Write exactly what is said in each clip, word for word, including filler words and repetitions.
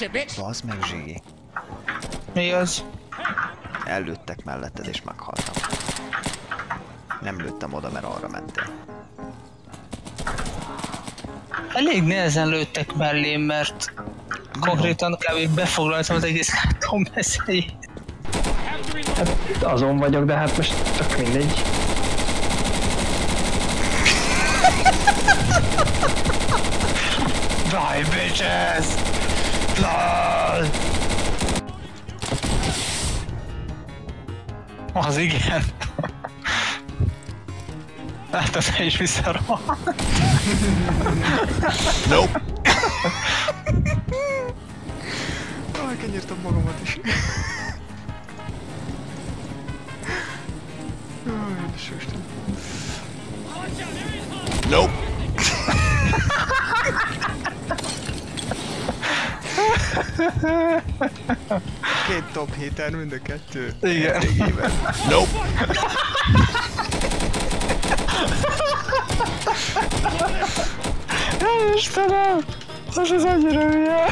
Bazd meg, Zsigi. Mi az? Ellőttek melletted és meghaltam. Nem lőttem oda, mert arra mentél. Elég nehezen lőttek mellém, mert konkrétan kb. Befoglaltam az egész kárton meszélyét. Hát azon vagyok, de hát most csak mindegy. Die bitches! LOL! Az igen. Hát az is visszarohan. Nope! Elkenyértem magamat is. Nope! Két top hitter, mind a kettő. Igen. Nope! Istenem! Az az annyira hülye!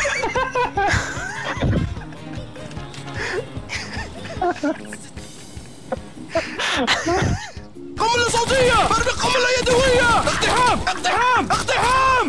قنبلة صوتية! برمي قنبلة يدوية! اقتحام! اقتحام! اقتحام!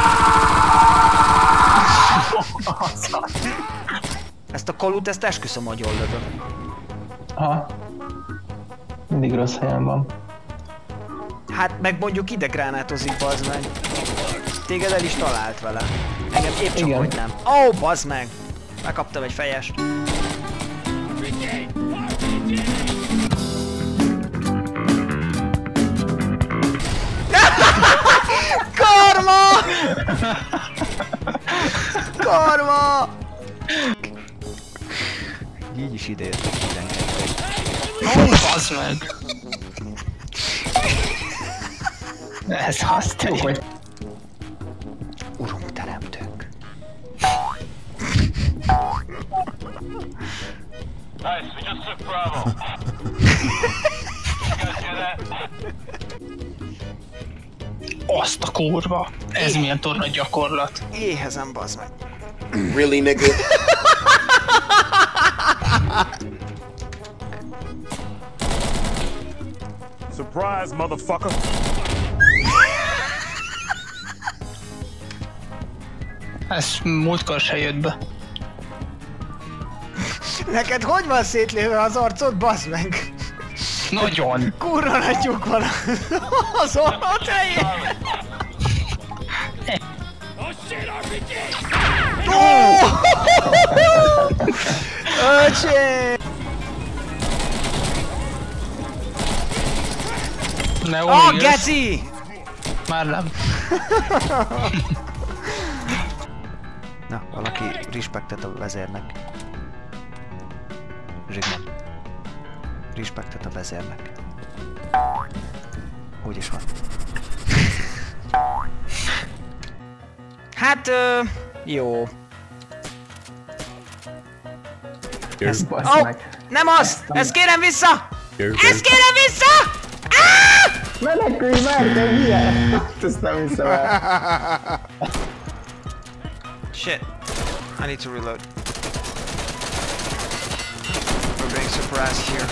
Ezt a kalút, ezt esküszöm, hogy jól lövöm. Aha. Mindig rossz helyen van. Hát meg mondjuk ide gránátozik, bazd meg. Téged el is talált vele. Engem épp csak igen. hogy nem. Ó, oh, bazd meg! Megkaptam egy fejest. Karma! Karma! Így is ide jöttek tizenkettő. Ó, bazd meg! Ez azt hogy... Urunk teremtőnk. Nice, we just took Bravo. You guys hear that? Azt a kurva! Ez milyen torna gyakorlat. Éhezem, bazd meg. Really, nigga? Surprise, motherfucker. Ez múltkor se jött be. Neked hogy van szétlőve az arcod, bazd meg? Nagyon! Kurva nagy lyuk van az orrod helyén! Öcsém! Ne Ah, újjössz! geci! Már nem. Na, valaki respektet a vezérnek. Zsigmond. Respektet a vezérnek. Úgy is van. Hát, ö, jó. Ezt Ó, basz meg. nem az! Ezt kérem vissza! Ezt kérem vissza! Menekülj meg, de hülye! Hát ezt nem hiszem el. Shit. I need to reload. We're being surprised here.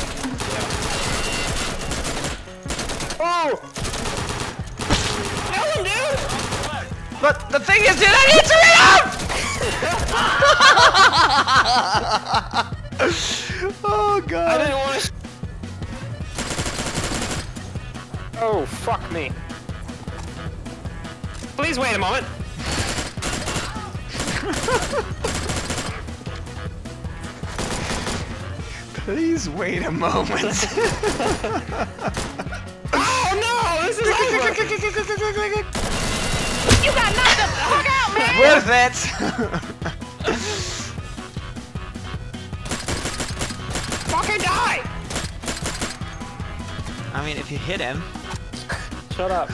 Oh! No, dude! But the thing is, dude, I need to reload! Oh god. I didn't want to. Oh, fuck me. Please wait a moment. Please wait a moment. Oh no, this is over. You got knocked the fuck out, man! Worth it! Fucking die! I mean, if you hit him. Shut up.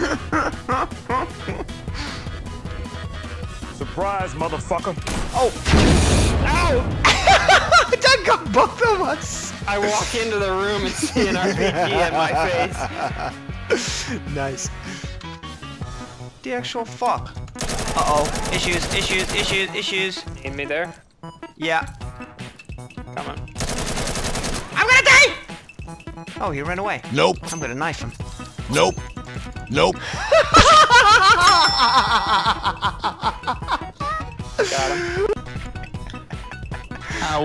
Surprise, motherfucker. Oh! Ow! That got both of us! I walk into the room and see an R P G at my face. Nice. The actual fuck. Uh-oh. Issues, issues, issues, issues. Need me there? Yeah. Come on. I'm gonna die! Oh, he ran away. Nope. I'm gonna knife him. Nope. Nope. Got him. Ow.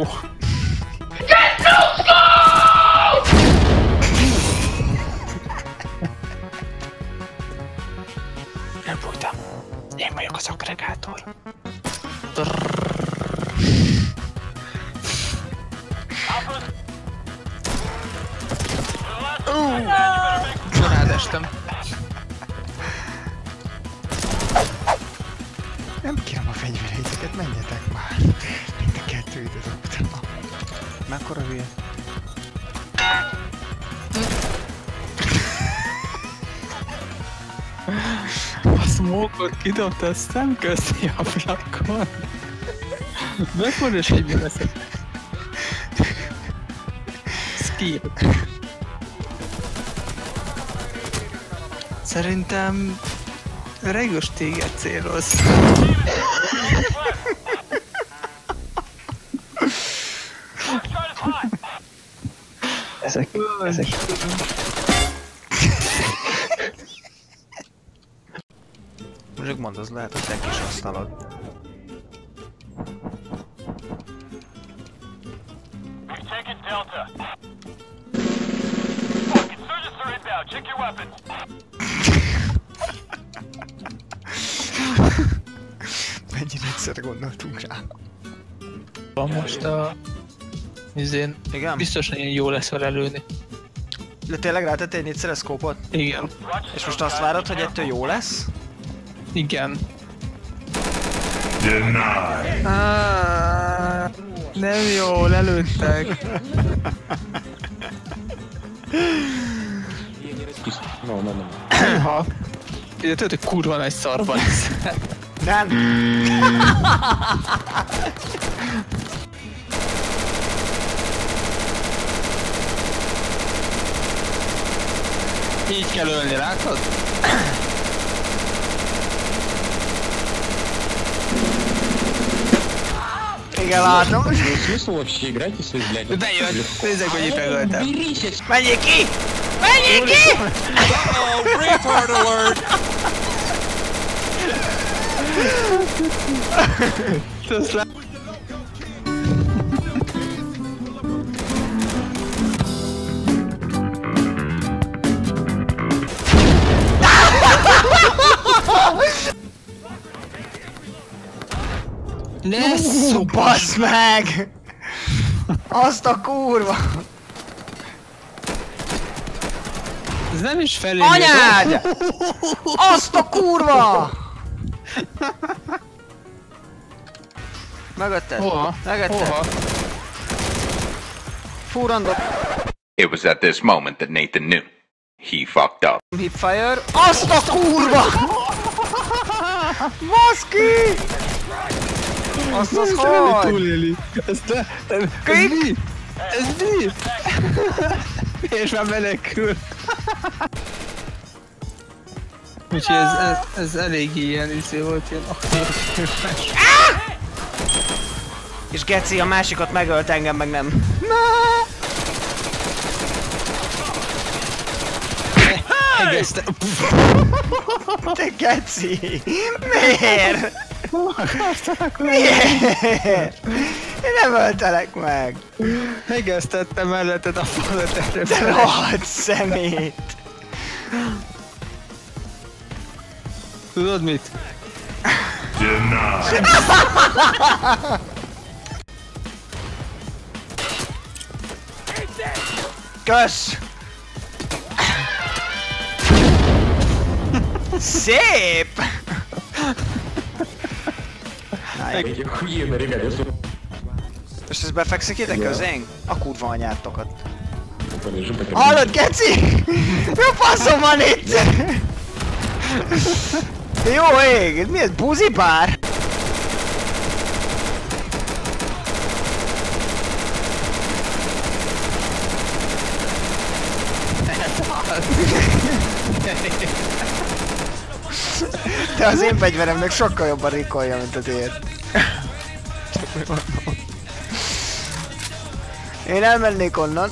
Elbújtam. Én vagyok az aggregátor. Rád estem. Nem kérem a fegyvereiteket, menjetek már. Mind a kettő ide dobtam. Mekkora hülye? A smoke-ot kidobta a szemközti ablakon. Megmondod, hogy mi leszek. Skill. Szerintem Regos téged céloz. Ezek, ezek. Most mondd, az lehet, hogy te kis használod. We've taken Delta. Fuck, insurgents are inbound. Check your weapons. Mennyire egyszer gondoltunk rá. Van most a... Izén... Igen? Biztos nagyon jó lesz vele lőni. De tényleg rátettél egy négyszeres szkópot? Igen. És most azt várod, hogy ettől jó lesz? Igen. Ah, nem jó, lelőttek. No, no, no. Ha. Ide tudod, hogy kurva nagy szarba lesz. Nem! Így kell ölni, látod? Igen, látom. Смысл вообще играть, если, блядь... Bejött, nézzek, hogy itt megöltem. Menjél ki! Menjél ki! Oh, retard alert! Azt lá- Ne Ú, bassz meg! Azt a kurva! Ez nem is felé. Anyád! Azt a kurva! Mögötted. Hova? Mögötted. Hova? Fúrandok. It was at this moment that Nathan knew. He fucked up. Hipfire. Azt a kurva! Baszki! Azt az hogy? Túléli. Ez ne... Ez Kik? mi? Ez mi? És már menekül. Úgyhogy ez, ez, ez elég ilyen izé volt, ilyen aktív. És Geci a másikat megölt, engem meg nem. Egészte... Te Geci! Miért? Miért? Én nem öltelek meg! Hegesztettem melletted a falat erre. Te rohadt szemét! Tudod mit? Kösz! Szép! Охуенно, ребят, я что... Most ez befekszik ide közénk? A kurva anyátokat. Полежу, пока... Hallod, Geci? Jó faszom van itt! Jó ég! Ez mi ez? Buzipár? De az én fegyveremnek sokkal jobban rikolja, mint a tiéd. Én elmennék onnan.